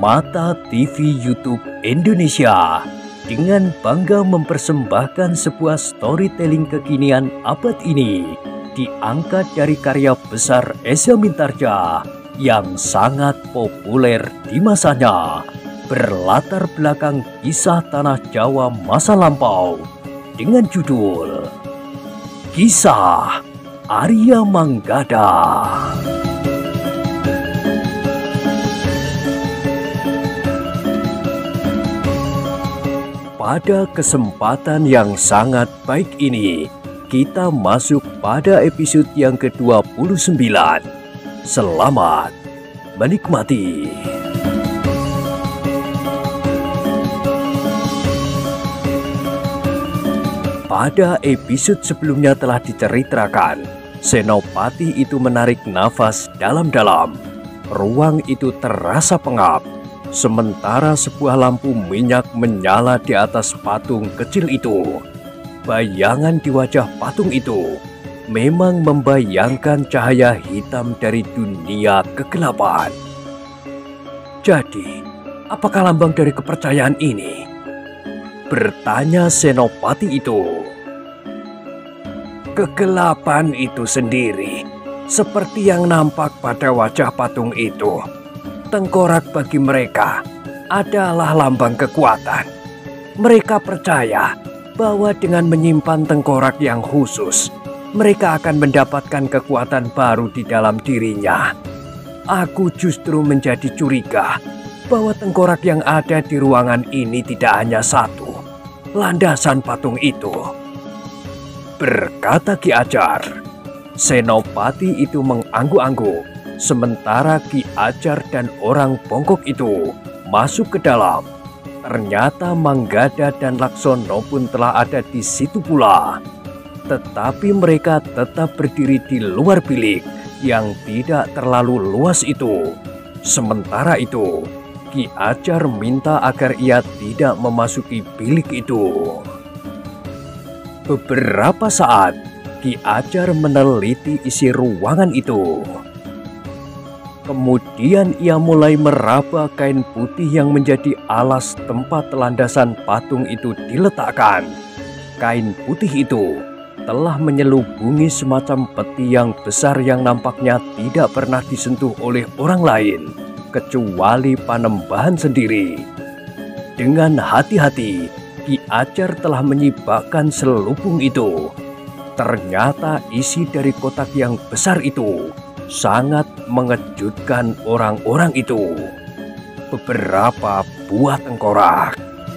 Mata TV YouTube Indonesia dengan bangga mempersembahkan sebuah storytelling kekinian abad ini diangkat dari karya besar Eza Mintarja yang sangat populer di masanya, berlatar belakang kisah tanah Jawa masa lampau dengan judul Kisah Arya Manggada. Pada kesempatan yang sangat baik ini, kita masuk pada episode yang ke-29. Selamat menikmati. Pada episode sebelumnya telah diceritakan, Senopati itu menarik nafas dalam-dalam. Ruang itu terasa pengap. Sementara sebuah lampu minyak menyala di atas patung kecil itu. Bayangan di wajah patung itu memang membayangkan cahaya hitam dari dunia kegelapan. Jadi, apakah lambang dari kepercayaan ini? Bertanya Senopati itu. Kegelapan itu sendiri, seperti yang nampak pada wajah patung itu. Tengkorak bagi mereka adalah lambang kekuatan. Mereka percaya bahwa dengan menyimpan tengkorak yang khusus, mereka akan mendapatkan kekuatan baru di dalam dirinya. Aku justru menjadi curiga bahwa tengkorak yang ada di ruangan ini tidak hanya satu, landasan patung itu. Berkata Ki Ajar. Senopati itu mengangguk-angguk. Sementara Ki Ajar dan orang bongkok itu masuk ke dalam. Ternyata Manggada dan Laksono pun telah ada di situ pula. Tetapi mereka tetap berdiri di luar bilik yang tidak terlalu luas itu. Sementara itu, Ki Ajar minta agar ia tidak memasuki bilik itu. Beberapa saat, Ki Ajar meneliti isi ruangan itu. Kemudian ia mulai meraba kain putih yang menjadi alas tempat landasan patung itu diletakkan. Kain putih itu telah menyelubungi semacam peti yang besar yang nampaknya tidak pernah disentuh oleh orang lain, kecuali Panembahan sendiri. Dengan hati-hati, Ki Ajar telah menyibakkan selubung itu. Ternyata isi dari kotak yang besar itu sangat mengejutkan orang-orang itu. Beberapa buah tengkorak.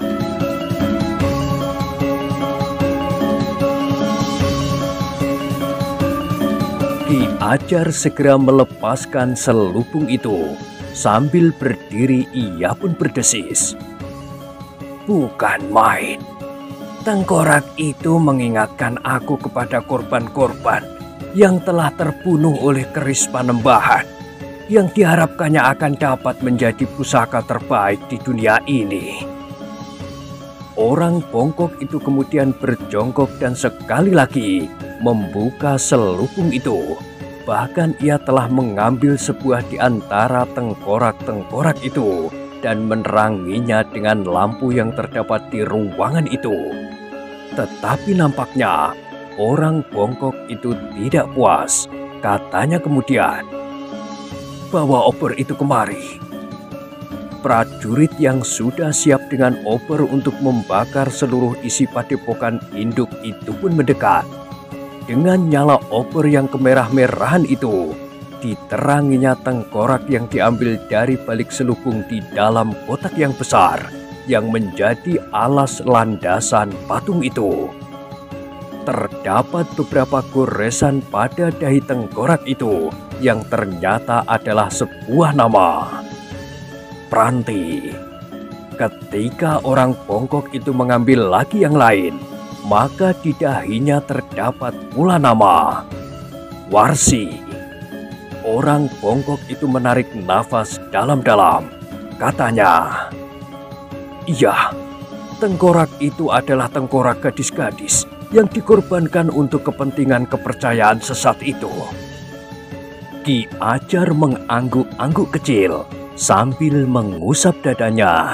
Ki Ajar segera melepaskan selubung itu. Sambil berdiri ia pun berdesis. Bukan main. Tengkorak itu mengingatkan aku kepada korban-korban yang telah terbunuh oleh keris Panembahan, yang diharapkannya akan dapat menjadi pusaka terbaik di dunia ini. Orang bongkok itu kemudian berjongkok dan sekali lagi membuka selubung itu. Bahkan ia telah mengambil sebuah di antara tengkorak-tengkorak itu dan meneranginya dengan lampu yang terdapat di ruangan itu. Tetapi nampaknya orang bongkok itu tidak puas. Katanya kemudian, bawa obor itu kemari. Prajurit yang sudah siap dengan obor untuk membakar seluruh isi padepokan induk itu pun mendekat. Dengan nyala obor yang kemerah-merahan itu, diteranginya tengkorak yang diambil dari balik selubung di dalam kotak yang besar yang menjadi alas landasan patung itu. Terdapat beberapa goresan pada dahi tengkorak itu yang ternyata adalah sebuah nama. Pranti. Ketika orang bongkok itu mengambil lagi yang lain, maka di dahinya terdapat pula nama Warsi. Orang bongkok itu menarik nafas dalam-dalam. Katanya, iya, tengkorak itu adalah tengkorak gadis-gadis yang dikorbankan untuk kepentingan kepercayaan sesat itu. Ki Ajar mengangguk-angguk kecil. sambil mengusap dadanya.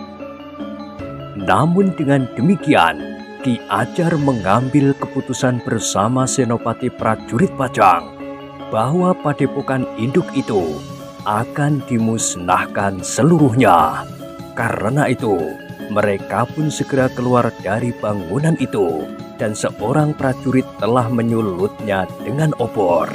Namun dengan demikian, Ki Ajar mengambil keputusan bersama senopati prajurit Pajang bahwa padepokan induk itu akan dimusnahkan seluruhnya. Karena itu, mereka pun segera keluar dari bangunan itu dan seorang prajurit telah menyulutnya dengan obor.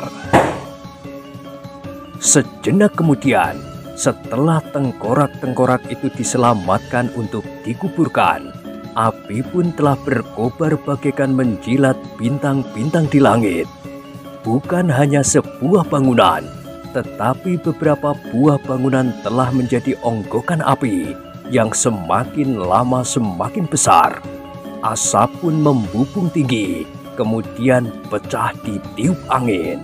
Sejenak kemudian, setelah tengkorak-tengkorak itu diselamatkan untuk dikuburkan, api pun telah berkobar bagaikan menjilat bintang-bintang di langit. Bukan hanya sebuah bangunan, tetapi beberapa buah bangunan telah menjadi onggokan api yang semakin lama semakin besar. Asap pun membubung tinggi, kemudian pecah ditiup angin.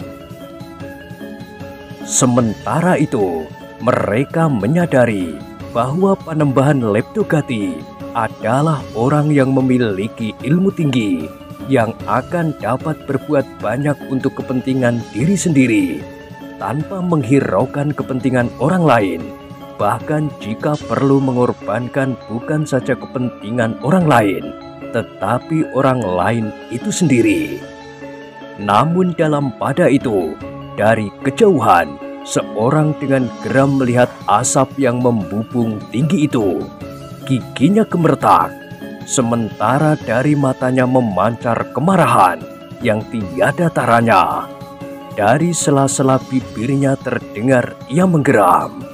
Sementara itu, mereka menyadari bahwa Panembahan Leptogati adalah orang yang memiliki ilmu tinggi yang akan dapat berbuat banyak untuk kepentingan diri sendiri tanpa menghiraukan kepentingan orang lain. Bahkan jika perlu mengorbankan bukan saja kepentingan orang lain, tetapi orang lain itu sendiri. Namun dalam pada itu, dari kejauhan, seorang dengan geram melihat asap yang membubung tinggi itu. Giginya gemeretak, sementara dari matanya memancar kemarahan yang tiada taranya. Dari sela-sela bibirnya terdengar ia menggeram.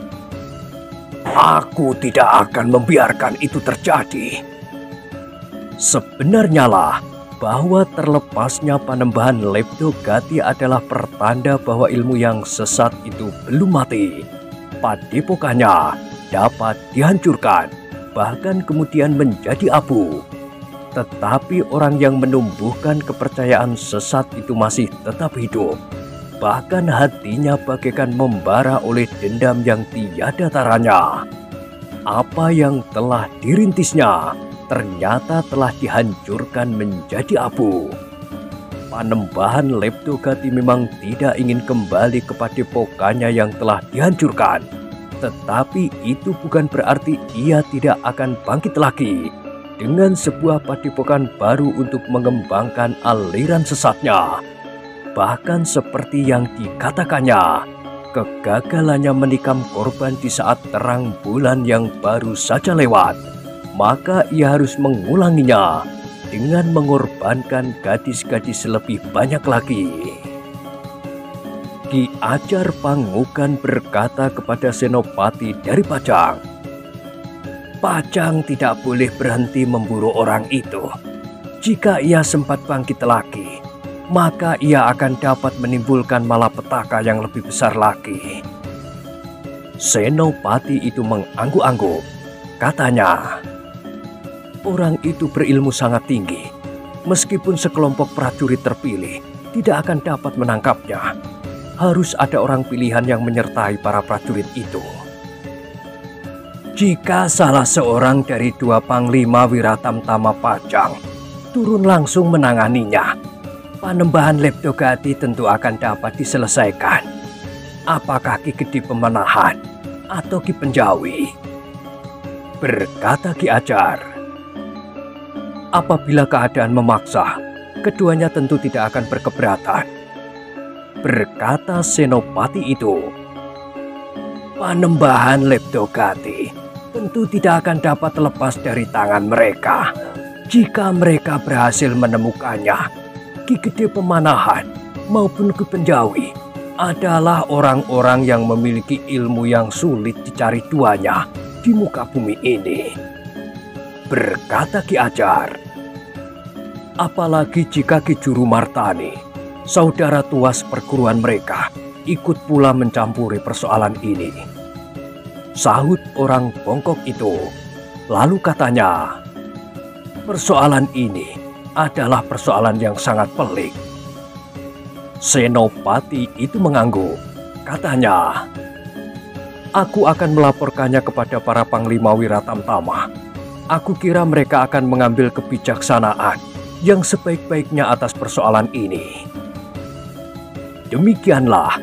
Aku tidak akan membiarkan itu terjadi. Sebenarnya lah bahwa terlepasnya Panembahan Leptogati adalah pertanda bahwa ilmu yang sesat itu belum mati. Padepokannya dapat dihancurkan, bahkan kemudian menjadi abu. Tetapi orang yang menumbuhkan kepercayaan sesat itu masih tetap hidup. Bahkan hatinya bagaikan membara oleh dendam yang tiada taranya. Apa yang telah dirintisnya ternyata telah dihancurkan menjadi abu. Panembahan Leptogati memang tidak ingin kembali ke padepokannya yang telah dihancurkan. Tetapi itu bukan berarti ia tidak akan bangkit lagi dengan sebuah padepokan baru untuk mengembangkan aliran sesatnya. Bahkan seperti yang dikatakannya, kegagalannya menikam korban di saat terang bulan yang baru saja lewat, maka ia harus mengulanginya dengan mengorbankan gadis-gadis lebih banyak lagi. Ki Ajar Pangukan berkata kepada senopati dari Pajang, Pajang tidak boleh berhenti memburu orang itu. Jika ia sempat bangkit lagi, maka ia akan dapat menimbulkan malapetaka yang lebih besar lagi. Senopati itu mengangguk-angguk. Katanya, orang itu berilmu sangat tinggi. Meskipun sekelompok prajurit terpilih tidak akan dapat menangkapnya. Harus ada orang pilihan yang menyertai para prajurit itu. Jika salah seorang dari dua panglima Wiratamtama Pajang turun langsung menanganinya, Panembahan Leptogati tentu akan dapat diselesaikan. Apakah Ki Gede Pemenahan atau Ki Penjawi? Berkata Ki Ajar. Apabila keadaan memaksa, keduanya tentu tidak akan berkeberatan. Berkata senopati itu. Panembahan Leptogati tentu tidak akan dapat lepas dari tangan mereka. Jika mereka berhasil menemukannya, Ki Gede Pemanahan maupun Ki Penjawi adalah orang-orang yang memiliki ilmu yang sulit dicari duanya di muka bumi ini. Berkata Ki Ajar. Apalagi jika Ki Juru Martani, saudara tua seperguruan mereka, ikut pula mencampuri persoalan ini. Sahut orang bongkok itu. Lalu katanya, persoalan ini adalah persoalan yang sangat pelik. Senopati itu mengangguk. Katanya, aku akan melaporkannya kepada para panglima Wiratamtama. Aku kira mereka akan mengambil kebijaksanaan yang sebaik-baiknya atas persoalan ini. Demikianlah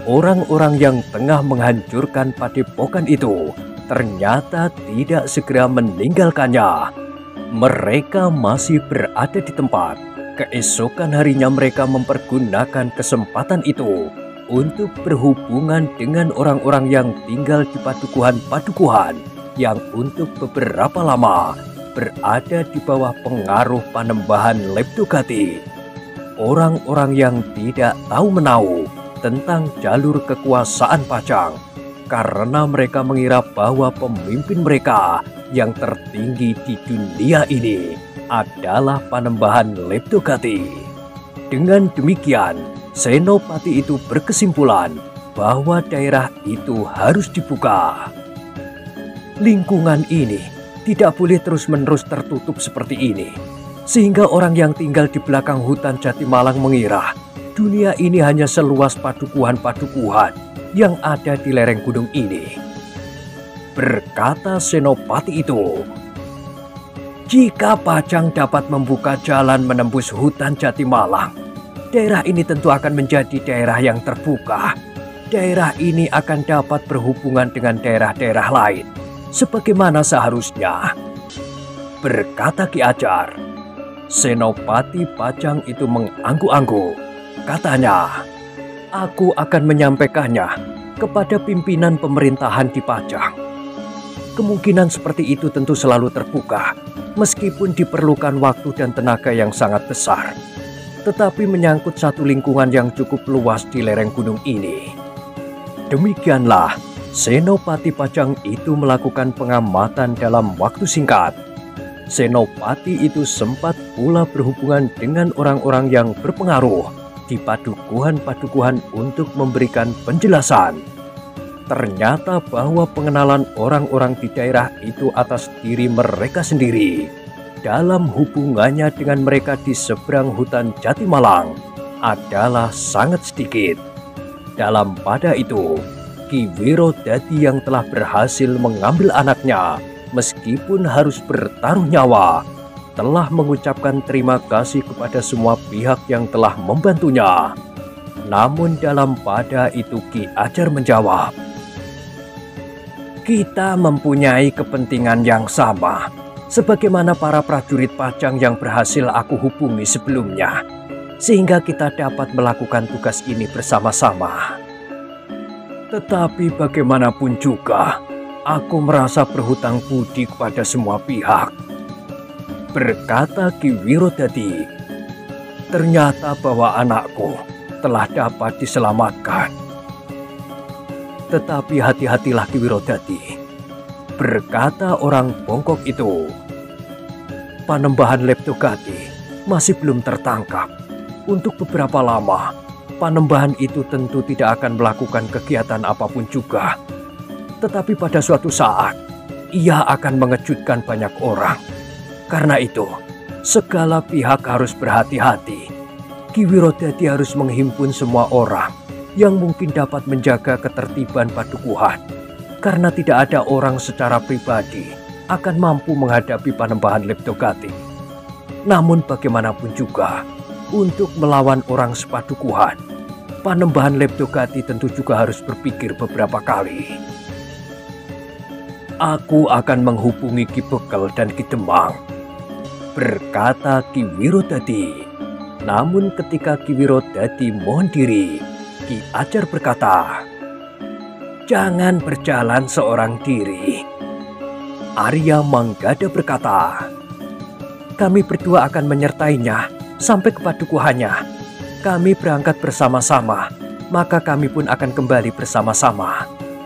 orang-orang yang tengah menghancurkan padepokan itu ternyata tidak segera meninggalkannya. Mereka masih berada di tempat. Keesokan harinya mereka mempergunakan kesempatan itu untuk berhubungan dengan orang-orang yang tinggal di padukuhan-padukuhan yang untuk beberapa lama berada di bawah pengaruh Panembahan Leptogati. Orang-orang yang tidak tahu menahu tentang jalur kekuasaan Pajang, karena mereka mengira bahwa pemimpin mereka yang tertinggi di dunia ini adalah Panembahan Leptogati. Dengan demikian, Senopati itu berkesimpulan bahwa daerah itu harus dibuka. Lingkungan ini tidak boleh terus-menerus tertutup seperti ini, sehingga orang yang tinggal di belakang hutan Jatimalang mengira dunia ini hanya seluas padukuhan-padukuhan yang ada di lereng gunung ini. Berkata Senopati itu, jika Pajang dapat membuka jalan menembus hutan Jatimalang, daerah ini tentu akan menjadi daerah yang terbuka. Daerah ini akan dapat berhubungan dengan daerah-daerah lain, sebagaimana seharusnya. Berkata Ki Ajar. Senopati Pajang itu mengangguk-angguk. Katanya, aku akan menyampaikannya kepada pimpinan pemerintahan di Pajang. Kemungkinan seperti itu tentu selalu terbuka, meskipun diperlukan waktu dan tenaga yang sangat besar. Tetapi menyangkut satu lingkungan yang cukup luas di lereng gunung ini. Demikianlah, Senopati Pajang itu melakukan pengamatan dalam waktu singkat. Senopati itu sempat pula berhubungan dengan orang-orang yang berpengaruh di padukuhan-padukuhan untuk memberikan penjelasan. Ternyata bahwa pengenalan orang-orang di daerah itu atas diri mereka sendiri dalam hubungannya dengan mereka di seberang hutan Jatimalang adalah sangat sedikit. Dalam pada itu, Ki Wirodadi yang telah berhasil mengambil anaknya meskipun harus bertaruh nyawa, telah mengucapkan terima kasih kepada semua pihak yang telah membantunya. Namun dalam pada itu Ki Ajar menjawab, kita mempunyai kepentingan yang sama, sebagaimana para prajurit Pajang yang berhasil aku hubungi sebelumnya, sehingga kita dapat melakukan tugas ini bersama-sama. Tetapi bagaimanapun juga, aku merasa berhutang budi kepada semua pihak. Berkata Ki Wirodadi, ternyata bahwa anakku telah dapat diselamatkan. Tetapi hati-hatilah Ki Wirodadi, berkata orang bongkok itu. Panembahan Leptogati masih belum tertangkap. Untuk beberapa lama, Panembahan itu tentu tidak akan melakukan kegiatan apapun juga. Tetapi pada suatu saat, ia akan mengejutkan banyak orang. Karena itu, segala pihak harus berhati-hati. Ki Wirodadi harus menghimpun semua orang yang mungkin dapat menjaga ketertiban padukuhan. Karena tidak ada orang secara pribadi akan mampu menghadapi Panembahan Leptogati. Namun bagaimanapun juga, untuk melawan orang sepadukuhan, Panembahan Leptogati tentu juga harus berpikir beberapa kali. Aku akan menghubungi Ki Bekel dan Ki Demang, berkata Ki Wirodadi. Namun ketika Ki Wirodadi mohon diri, Ki Ajar berkata, jangan berjalan seorang diri. Arya Manggada berkata, kami berdua akan menyertainya sampai ke padukuhannya. Kami berangkat bersama-sama, maka kami pun akan kembali bersama-sama.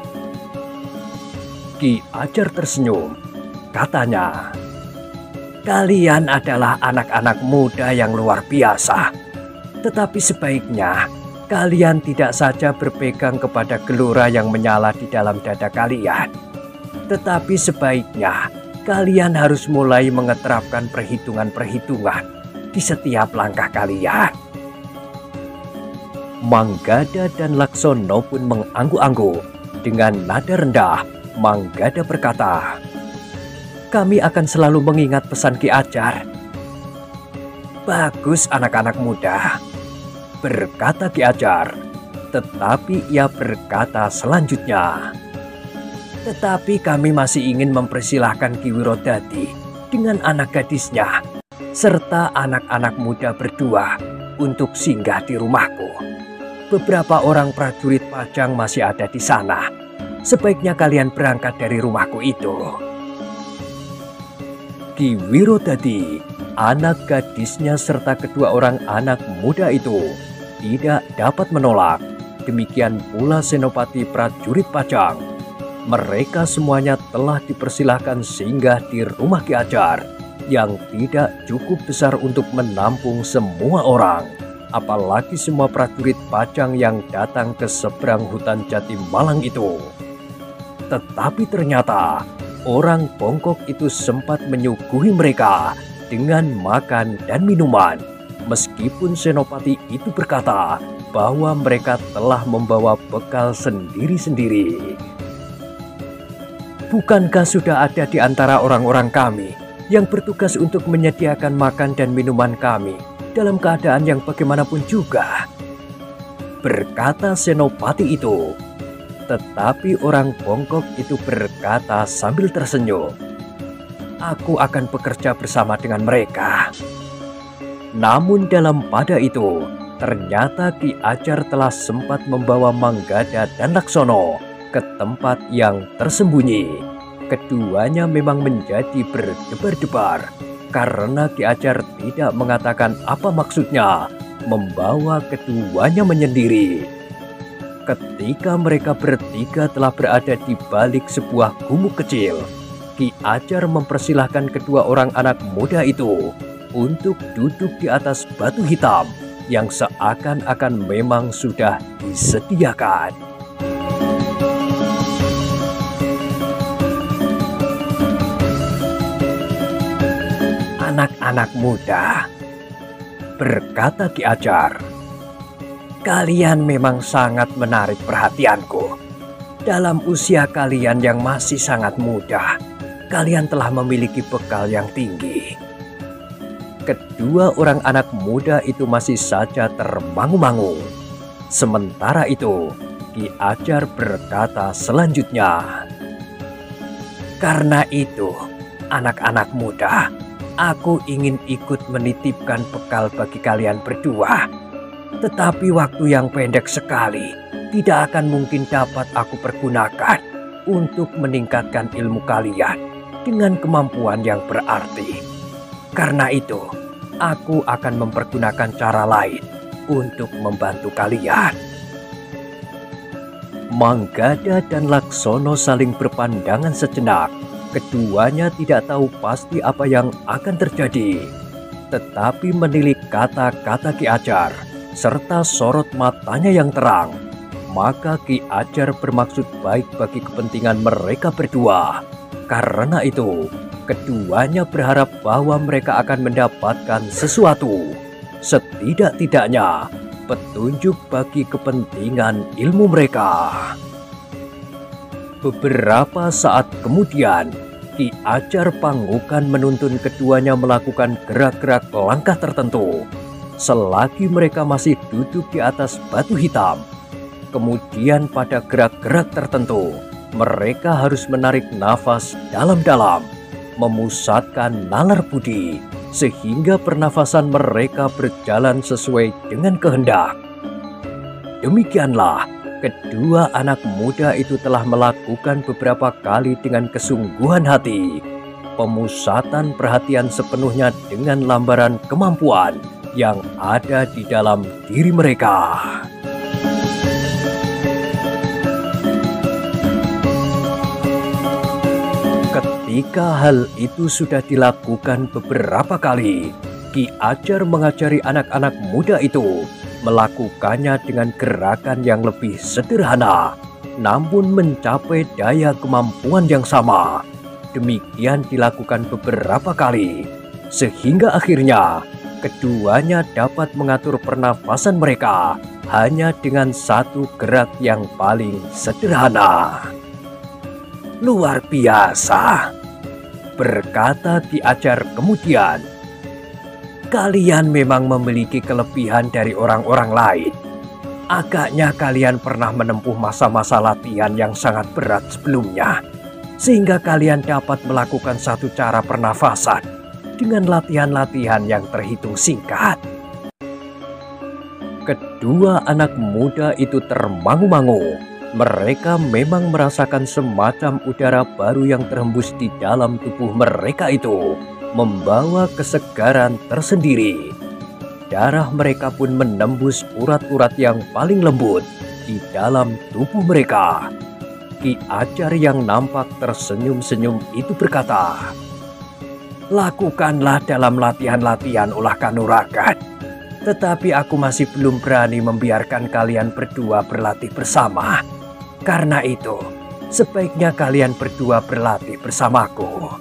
Ki Ajar tersenyum, katanya, kalian adalah anak-anak muda yang luar biasa. Tetapi sebaiknya kalian tidak saja berpegang kepada gelora yang menyala di dalam dada kalian. Tetapi sebaiknya kalian harus mulai mengeterapkan perhitungan-perhitungan di setiap langkah kalian. Manggada dan Laksono pun mengangguk-angguk. Dengan nada rendah, Manggada berkata, kami akan selalu mengingat pesan Ki Ajar. Bagus anak-anak muda, berkata Ki Ajar. Tetapi ia berkata selanjutnya, "Tetapi kami masih ingin mempersilahkan Ki Wirodadi dengan anak gadisnya, serta anak-anak muda berdua untuk singgah di rumahku. Beberapa orang prajurit Pajang masih ada di sana. Sebaiknya kalian berangkat dari rumahku itu." Ki Wirodadi, anak gadisnya serta kedua orang anak muda itu tidak dapat menolak. Demikian pula senopati prajurit Pajang. Mereka semuanya telah dipersilahkan singgah di rumah Ki Ajar yang tidak cukup besar untuk menampung semua orang. Apalagi semua prajurit Pajang yang datang ke seberang hutan Jati Malang itu. Tetapi ternyata orang bongkok itu sempat menyuguhi mereka dengan makan dan minuman, meskipun senopati itu berkata bahwa mereka telah membawa bekal sendiri-sendiri. "Bukankah sudah ada di antara orang-orang kami yang bertugas untuk menyediakan makan dan minuman kami dalam keadaan yang bagaimanapun juga?" berkata senopati itu. Tetapi orang bongkok itu berkata sambil tersenyum, "Aku akan bekerja bersama dengan mereka." Namun dalam pada itu, ternyata Ki Ajar telah sempat membawa Manggada dan Laksono ke tempat yang tersembunyi. Keduanya memang menjadi berdebar-debar karena Ki Ajar tidak mengatakan apa maksudnya membawa keduanya menyendiri. Ketika mereka bertiga telah berada di balik sebuah gumuk kecil, Ki Ajar mempersilahkan kedua orang anak muda itu untuk duduk di atas batu hitam yang seakan-akan memang sudah disediakan. "Anak-anak muda," berkata Ki Ajar, "kalian memang sangat menarik perhatianku. Dalam usia kalian yang masih sangat muda, kalian telah memiliki bekal yang tinggi." Kedua orang anak muda itu masih saja termangu-mangu. Sementara itu, Ki Ajar berkata selanjutnya, "Karena itu, anak-anak muda, aku ingin ikut menitipkan bekal bagi kalian berdua. Tetapi waktu yang pendek sekali tidak akan mungkin dapat aku pergunakan untuk meningkatkan ilmu kalian dengan kemampuan yang berarti. Karena itu, aku akan mempergunakan cara lain untuk membantu kalian." Manggada dan Laksono saling berpandangan sejenak. Keduanya tidak tahu pasti apa yang akan terjadi. Tetapi menilik kata-kata Ki Ajar serta sorot matanya yang terang, maka Ki Ajar bermaksud baik bagi kepentingan mereka berdua. Karena itu, keduanya berharap bahwa mereka akan mendapatkan sesuatu, setidak-tidaknya petunjuk bagi kepentingan ilmu mereka. Beberapa saat kemudian, Ki Ajar Pangukan menuntun keduanya melakukan gerak-gerak langkah tertentu selagi mereka masih duduk di atas batu hitam. Kemudian pada gerak-gerak tertentu, mereka harus menarik nafas dalam-dalam, memusatkan nalar budi, sehingga pernafasan mereka berjalan sesuai dengan kehendak. Demikianlah, kedua anak muda itu telah melakukan beberapa kali dengan kesungguhan hati, pemusatan perhatian sepenuhnya dengan lambaran kemampuan yang ada di dalam diri mereka. Ketika hal itu sudah dilakukan beberapa kali, Ki Ajar mengajari anak-anak muda itu melakukannya dengan gerakan yang lebih sederhana, namun mencapai daya kemampuan yang sama. Demikian dilakukan beberapa kali, sehingga akhirnya keduanya dapat mengatur pernafasan mereka hanya dengan satu gerak yang paling sederhana. "Luar biasa," berkata Ki Ajar kemudian. "Kalian memang memiliki kelebihan dari orang-orang lain. Agaknya kalian pernah menempuh masa-masa latihan yang sangat berat sebelumnya, sehingga kalian dapat melakukan satu cara pernafasan dengan latihan-latihan yang terhitung singkat. Kedua anak muda itu termangu-mangu. Mereka memang merasakan semacam udara baru yang terhembus di dalam tubuh mereka itu, membawa kesegaran tersendiri. Darah mereka pun menembus urat-urat yang paling lembut di dalam tubuh mereka. Ki Ajar yang nampak tersenyum-senyum itu berkata, "Lakukanlah dalam latihan-latihan olah kanuragan. Tetapi aku masih belum berani membiarkan kalian berdua berlatih bersama. Karena itu, sebaiknya kalian berdua berlatih bersamaku."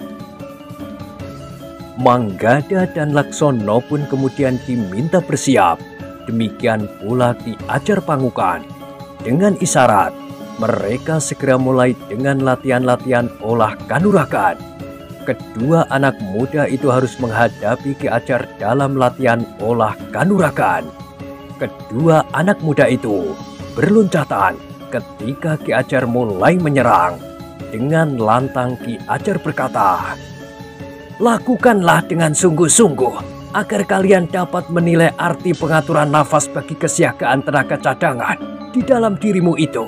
Manggada dan Laksono pun kemudian diminta bersiap. Demikian pula Ki Ajar Pangukan. Dengan isyarat, mereka segera mulai dengan latihan-latihan olah kanuragan. Kedua anak muda itu harus menghadapi Ki Ajar dalam latihan olah kanuragan. Kedua anak muda itu berloncatan ketika Ki Ajar mulai menyerang. Dengan lantang Ki Ajar berkata, "Lakukanlah dengan sungguh-sungguh agar kalian dapat menilai arti pengaturan nafas bagi kesiagaan tenaga cadangan di dalam dirimu itu."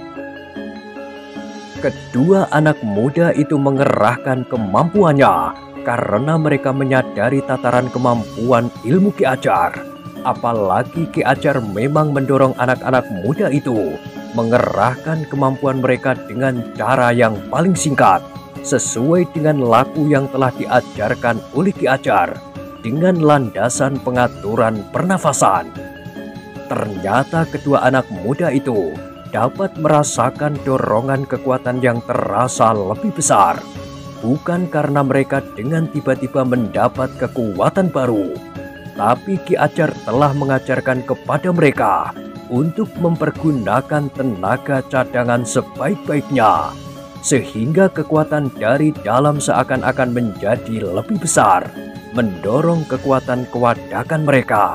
Kedua anak muda itu mengerahkan kemampuannya karena mereka menyadari tataran kemampuan ilmu Ki Ajar. Apalagi Ki Ajar memang mendorong anak-anak muda itu mengerahkan kemampuan mereka dengan cara yang paling singkat, sesuai dengan laku yang telah diajarkan oleh Ki Ajar dengan landasan pengaturan pernafasan. Ternyata kedua anak muda itu dapat merasakan dorongan kekuatan yang terasa lebih besar, bukan karena mereka dengan tiba-tiba mendapat kekuatan baru, tapi Ki Ajar telah mengajarkan kepada mereka untuk mempergunakan tenaga cadangan sebaik-baiknya, sehingga kekuatan dari dalam seakan-akan menjadi lebih besar, mendorong kekuatan kewadakan mereka.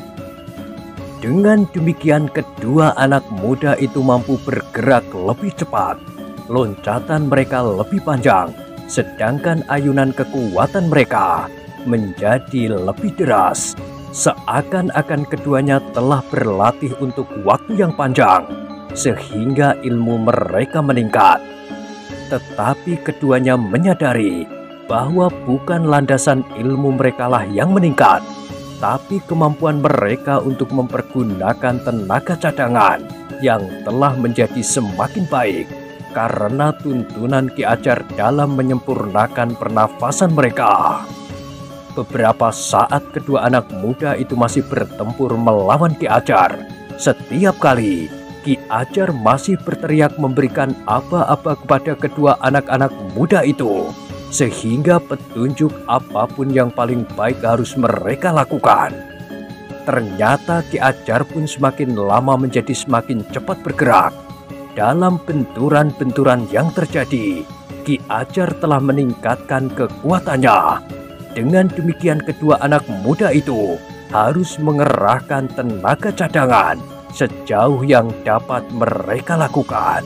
Dengan demikian kedua anak muda itu mampu bergerak lebih cepat, loncatan mereka lebih panjang, sedangkan ayunan kekuatan mereka menjadi lebih deras, seakan-akan keduanya telah berlatih untuk waktu yang panjang, sehingga ilmu mereka meningkat. Tetapi keduanya menyadari bahwa bukan landasan ilmu merekalah yang meningkat, tapi kemampuan mereka untuk mempergunakan tenaga cadangan yang telah menjadi semakin baik karena tuntunan Ki Ajar dalam menyempurnakan pernafasan mereka. Beberapa saat kedua anak muda itu masih bertempur melawan Ki Ajar. Setiap kali Ki Ajar masih berteriak memberikan apa-apa kepada kedua anak-anak muda itu, sehingga petunjuk apapun yang paling baik harus mereka lakukan. Ternyata Ki Ajar pun semakin lama menjadi semakin cepat bergerak. Dalam benturan-benturan yang terjadi, Ki Ajar telah meningkatkan kekuatannya. Dengan demikian kedua anak muda itu harus mengerahkan tenaga cadangan sejauh yang dapat mereka lakukan.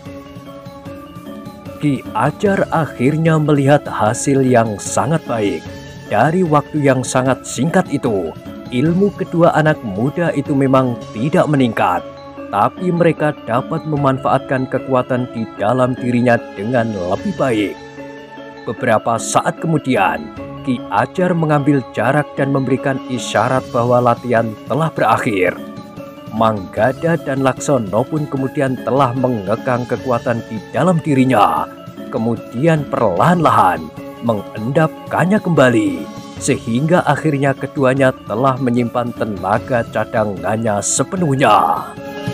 Ki Ajar akhirnya melihat hasil yang sangat baik. Dari waktu yang sangat singkat itu, ilmu kedua anak muda itu memang tidak meningkat, tapi mereka dapat memanfaatkan kekuatan di dalam dirinya dengan lebih baik. Beberapa saat kemudian, Ki Ajar mengambil jarak dan memberikan isyarat bahwa latihan telah berakhir. Manggada dan Laksono pun kemudian telah mengekang kekuatan di dalam dirinya, kemudian perlahan-lahan mengendapkannya kembali, sehingga akhirnya keduanya telah menyimpan tenaga cadangannya sepenuhnya.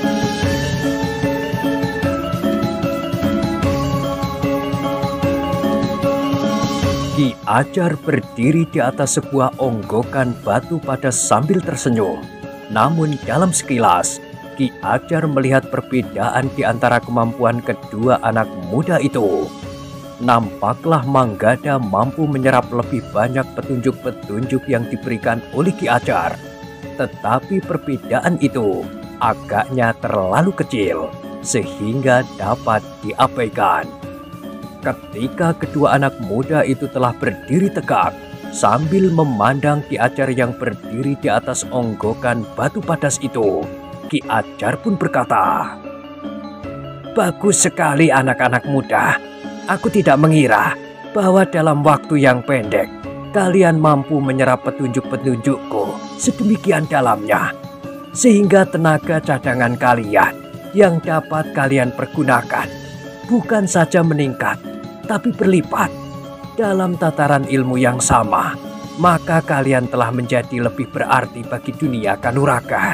Ki Ajar berdiri di atas sebuah onggokan batu padas sambil tersenyum. Namun dalam sekilas, Ki Ajar melihat perbedaan di antara kemampuan kedua anak muda itu. Nampaklah Manggada mampu menyerap lebih banyak petunjuk-petunjuk yang diberikan oleh Ki Ajar. Tetapi perbedaan itu agaknya terlalu kecil sehingga dapat diabaikan. Ketika kedua anak muda itu telah berdiri tegak sambil memandang Ki Ajar yang berdiri di atas onggokan batu padas itu, Ki Ajar pun berkata, "Bagus sekali anak-anak muda. Aku tidak mengira bahwa dalam waktu yang pendek kalian mampu menyerap petunjuk-petunjukku sedemikian dalamnya, sehingga tenaga cadangan kalian yang dapat kalian pergunakan bukan saja meningkat, tapi berlipat dalam tataran ilmu yang sama. Maka kalian telah menjadi lebih berarti bagi dunia kanuragan."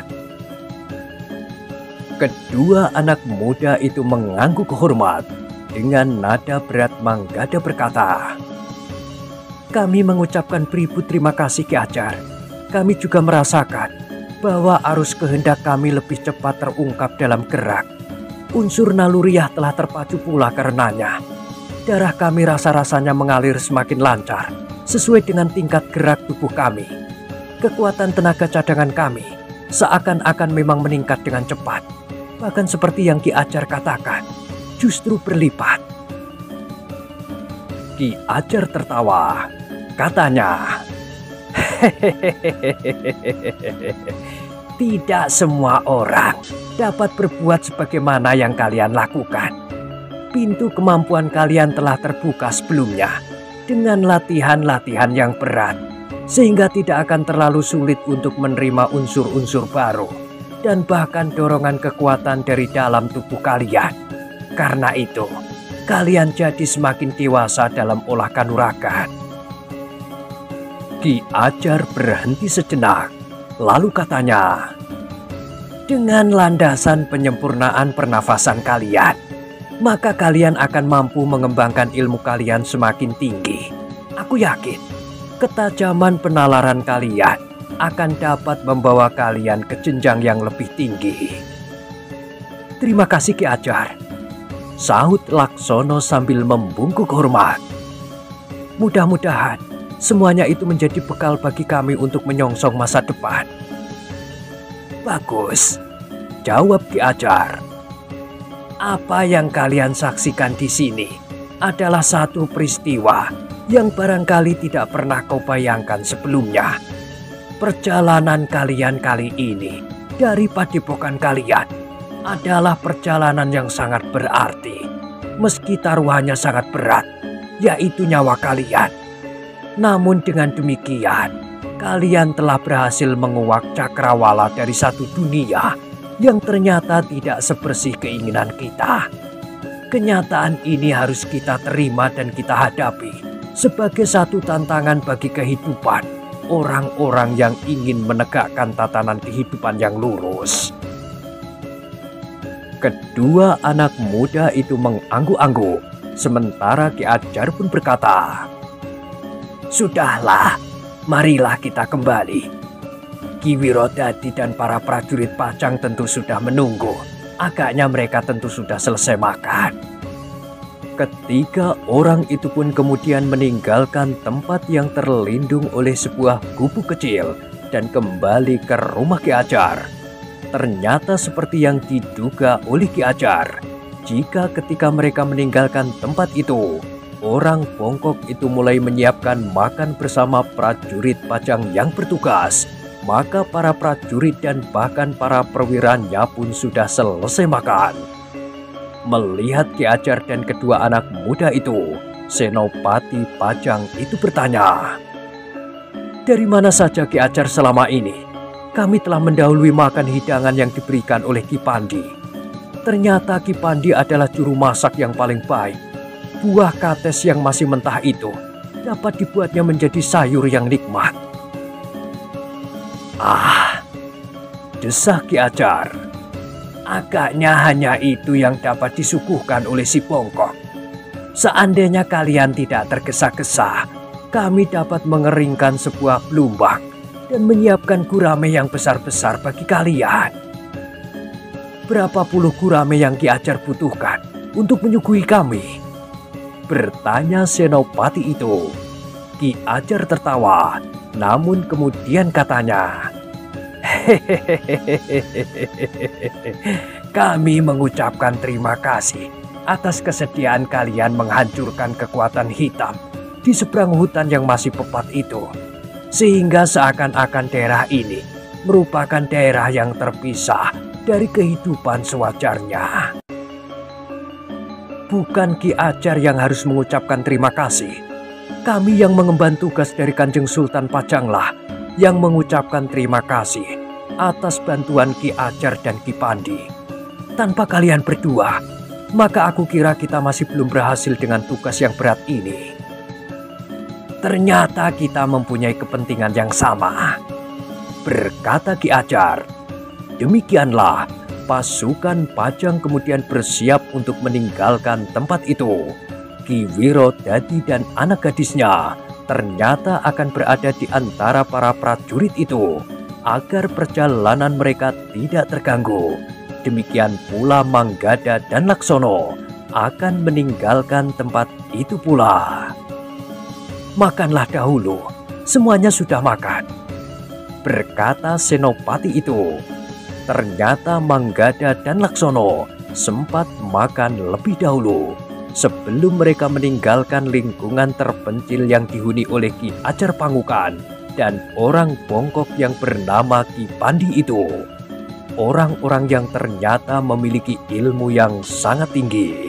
Kedua anak muda itu mengangguk hormat. Dengan nada berat Manggada berkata, "Kami mengucapkan beribu terima kasih Ki Ajar. Kami juga merasakan bahwa arus kehendak kami lebih cepat terungkap dalam gerak. Unsur naluriah telah terpacu pula karenanya. Darah kami rasa-rasanya mengalir semakin lancar sesuai dengan tingkat gerak tubuh kami. Kekuatan tenaga cadangan kami seakan-akan memang meningkat dengan cepat. Bahkan seperti yang Ki Ajar katakan, justru berlipat." Ki Ajar tertawa. Katanya, "Tidak semua orang dapat berbuat sebagaimana yang kalian lakukan. Pintu kemampuan kalian telah terbuka sebelumnya dengan latihan-latihan yang berat, sehingga tidak akan terlalu sulit untuk menerima unsur-unsur baru dan bahkan dorongan kekuatan dari dalam tubuh kalian. Karena itu, kalian jadi semakin dewasa dalam olah kanuragan." Ki Ajar berhenti sejenak, lalu katanya, "Dengan landasan penyempurnaan pernafasan kalian, maka kalian akan mampu mengembangkan ilmu kalian semakin tinggi. Aku yakin ketajaman penalaran kalian akan dapat membawa kalian ke jenjang yang lebih tinggi." "Terima kasih Ki Ajar," sahut Laksono sambil membungkuk hormat. "Mudah-mudahan semuanya itu menjadi bekal bagi kami untuk menyongsong masa depan." "Bagus," jawab Ki Ajar. "Apa yang kalian saksikan di sini adalah satu peristiwa yang barangkali tidak pernah kau bayangkan sebelumnya. Perjalanan kalian kali ini dari padepokan kalian adalah perjalanan yang sangat berarti, meski taruhannya sangat berat, yaitu nyawa kalian. Namun dengan demikian, kalian telah berhasil menguak cakrawala dari satu dunia yang ternyata tidak sebersih keinginan kita. Kenyataan ini harus kita terima dan kita hadapi sebagai satu tantangan bagi kehidupan orang-orang yang ingin menegakkan tatanan kehidupan yang lurus." Kedua anak muda itu mengangguk-angguk, sementara Ki Ajar pun berkata, "Sudahlah, marilah kita kembali. Ki Wirodadi dan para prajurit Pajang tentu sudah menunggu. Agaknya mereka tentu sudah selesai makan." Ketiga orang itu pun kemudian meninggalkan tempat yang terlindung oleh sebuah gubuk kecil dan kembali ke rumah Ki Ajar. Ternyata seperti yang diduga oleh Ki Ajar, jika ketika mereka meninggalkan tempat itu, orang bongkok itu mulai menyiapkan makan bersama prajurit Pajang yang bertugas. Maka para prajurit dan bahkan para perwiranya pun sudah selesai makan. Melihat Ki Ajar dan kedua anak muda itu, Senopati Pajang itu bertanya, "Dari mana saja Ki Ajar selama ini? Kami telah mendahului makan hidangan yang diberikan oleh Ki Pandi. Ternyata Ki Pandi adalah juru masak yang paling baik. Buah kates yang masih mentah itu dapat dibuatnya menjadi sayur yang nikmat." "Ah," desah Ki Ajar, "agaknya hanya itu yang dapat disuguhkan oleh si bongkok. Seandainya kalian tidak tergesa-gesa, kami dapat mengeringkan sebuah belumbak dan menyiapkan gurame yang besar-besar bagi kalian." "Berapa puluh gurame yang Ki Ajar butuhkan untuk menyuguhi kami?" bertanya Senopati itu. Ki Ajar tertawa, namun kemudian katanya, Kami mengucapkan terima kasih atas kesediaan kalian menghancurkan kekuatan hitam di seberang hutan yang masih pepat itu, sehingga seakan-akan daerah ini merupakan daerah yang terpisah dari kehidupan sewajarnya. Bukan Ki Ajar yang harus mengucapkan terima kasih. Kami yang mengemban tugas dari Kanjeng Sultan Pajanglah yang mengucapkan terima kasih atas bantuan Ki Ajar dan Ki Pandi. Tanpa kalian berdua, maka aku kira kita masih belum berhasil dengan tugas yang berat ini. Ternyata kita mempunyai kepentingan yang sama, berkata Ki Ajar. Demikianlah pasukan Pajang kemudian bersiap untuk meninggalkan tempat itu. Ki Wirodadi dan anak gadisnya ternyata akan berada di antara para prajurit itu agar perjalanan mereka tidak terganggu. Demikian pula Manggada dan Laksono akan meninggalkan tempat itu pula. Makanlah dahulu, semuanya sudah makan, berkata senopati itu. Ternyata Manggada dan Laksono sempat makan lebih dahulu sebelum mereka meninggalkan lingkungan terpencil yang dihuni oleh Ki Ajar Pangukan dan orang bongkok yang bernama Ki Pandi itu. Orang-orang yang ternyata memiliki ilmu yang sangat tinggi.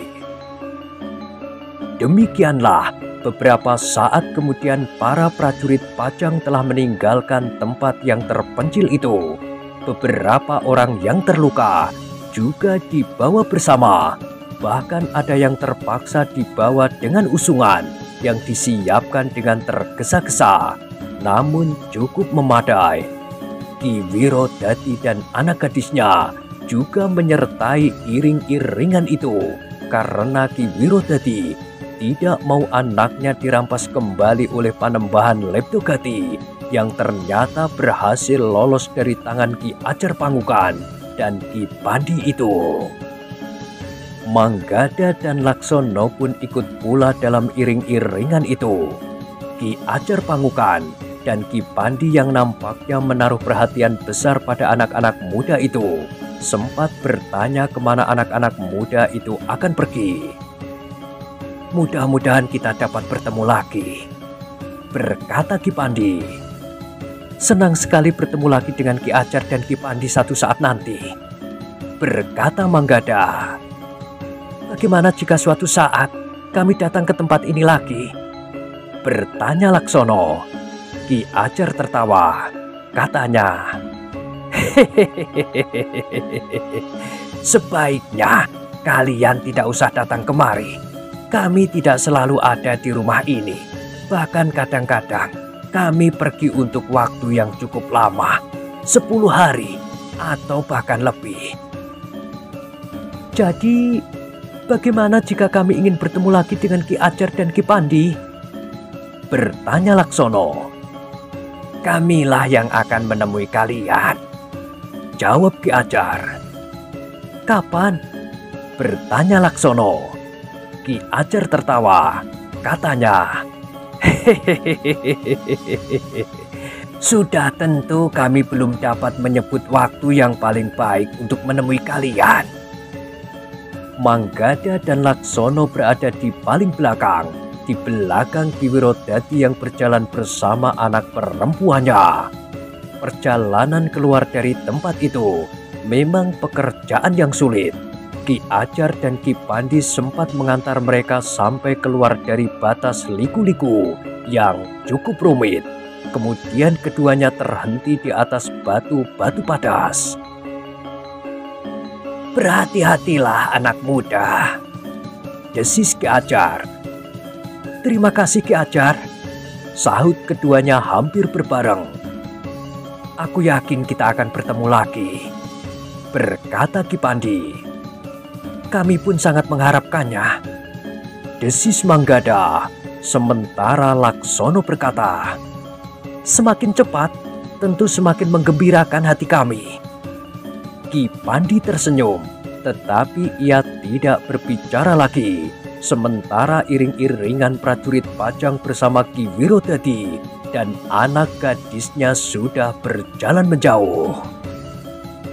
Demikianlah beberapa saat kemudian para prajurit Pajang telah meninggalkan tempat yang terpencil itu. Beberapa orang yang terluka juga dibawa bersama. Bahkan ada yang terpaksa dibawa dengan usungan yang disiapkan dengan tergesa-gesa, namun cukup memadai. Ki Wirodadi dan anak gadisnya juga menyertai iring-iringan itu karena Ki Wirodadi tidak mau anaknya dirampas kembali oleh Panembahan Leptogati yang ternyata berhasil lolos dari tangan Ki Ajar Pangukan dan Ki Pandi itu. Manggada dan Laksono pun ikut pula dalam iring-iringan itu. Ki Ajar Pangukan dan Ki Pandi yang nampaknya menaruh perhatian besar pada anak-anak muda itu sempat bertanya kemana anak-anak muda itu akan pergi. Mudah-mudahan kita dapat bertemu lagi, berkata Ki Pandi. Senang sekali bertemu lagi dengan Ki Ajar dan Ki Pandi satu saat nanti, berkata Manggada. Bagaimana jika suatu saat kami datang ke tempat ini lagi? Bertanya Laksono. Ki Ajar tertawa. Katanya, sebaiknya kalian tidak usah datang kemari. Kami tidak selalu ada di rumah ini. Bahkan kadang-kadang kami pergi untuk waktu yang cukup lama, 10 hari atau bahkan lebih. Jadi, bagaimana jika kami ingin bertemu lagi dengan Ki Ajar dan Ki Pandi? Bertanya Laksono. Kamilah yang akan menemui kalian, jawab Ki Ajar. Kapan? Bertanya Laksono. Ki Ajar tertawa. Katanya, sudah tentu kami belum dapat menyebut waktu yang paling baik untuk menemui kalian. Manggada dan Laksono berada di paling belakang, di belakang Ki Wirodadi yang berjalan bersama anak perempuannya. Perjalanan keluar dari tempat itu memang pekerjaan yang sulit. Ki Ajar dan Ki Pandi sempat mengantar mereka sampai keluar dari batas liku-liku yang cukup rumit. Kemudian keduanya terhenti di atas batu-batu padas. Berhati-hatilah anak muda, desis Ki Ajar. Terima kasih Ki Ajar, sahut keduanya hampir berbareng. Aku yakin kita akan bertemu lagi, berkata Ki Pandi. Kami pun sangat mengharapkannya, desis Manggada. Sementara Laksono berkata, semakin cepat tentu semakin menggembirakan hati kami. Ki Pandi tersenyum, tetapi ia tidak berbicara lagi. Sementara iring-iringan prajurit Pajang bersama Ki Wirodadi dan anak gadisnya sudah berjalan menjauh.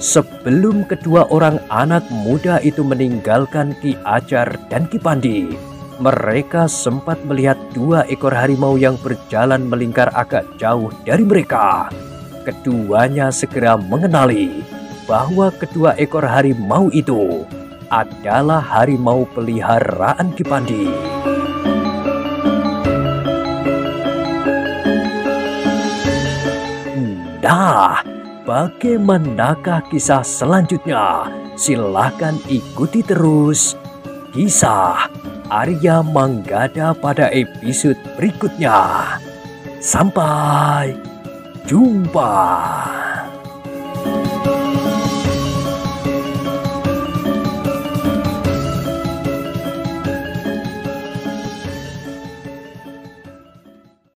Sebelum kedua orang anak muda itu meninggalkan Ki Ajar dan Ki Pandi, mereka sempat melihat 2 ekor harimau yang berjalan melingkar agak jauh dari mereka. Keduanya segera mengenali bahwa kedua ekor harimau itu adalah harimau peliharaan Ki Pandi. Nah, bagaimanakah kisah selanjutnya? Silahkan ikuti terus kisah Arya Manggada pada episode berikutnya. Sampai jumpa.